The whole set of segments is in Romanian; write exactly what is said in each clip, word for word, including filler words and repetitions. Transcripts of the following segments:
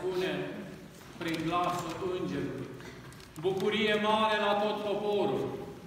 spune prin glasul îngerului. Bucurie mare la tot poporul.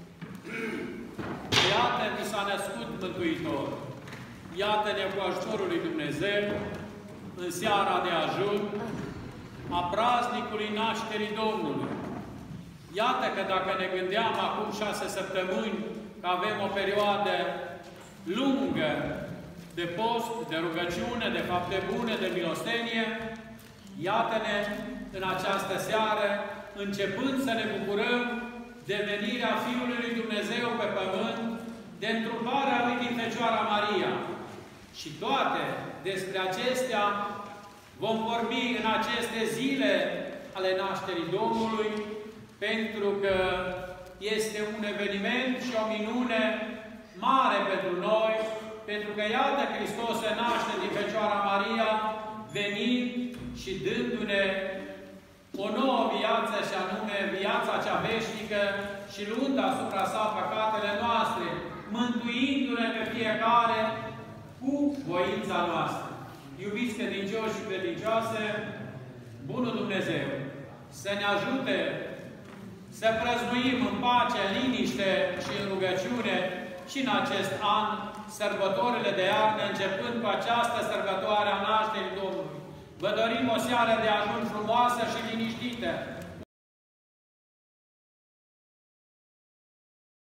Iată, mi s-a născut Mântuitor. Iată-ne cu ajutorul lui Dumnezeu în seara de ajun a praznicului nașterii Domnului. Iată că dacă ne gândeam acum șase săptămâni că avem o perioadă lungă de post, de rugăciune, de fapte bune, de milostenie, iată-ne în această seară, începând să ne bucurăm de venirea Fiului lui Dumnezeu pe pământ, de întruparea lui din Fecioara Maria. Și toate despre acestea vom vorbi în aceste zile ale nașterii Domnului, pentru că este un eveniment și o minune mare pentru noi, pentru că iată Hristos se naște din Fecioara Maria, venind și dându-ne o nouă viață, și anume viața cea veșnică, și luând asupra sa păcatele noastre, mântuindu-ne pe fiecare cu voința noastră. Iubiți credincioși și credincioase, bunul Dumnezeu să ne ajute să prăznuim în pace, în liniște și în rugăciune și în acest an sărbătorile de iarnă, începând cu această sărbătoare a nașterii Domnului. Vă dorim o seară de ajun frumoasă și liniștită.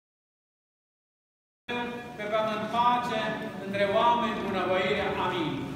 Pe pământ pace, între oameni bunăvoire. Amin.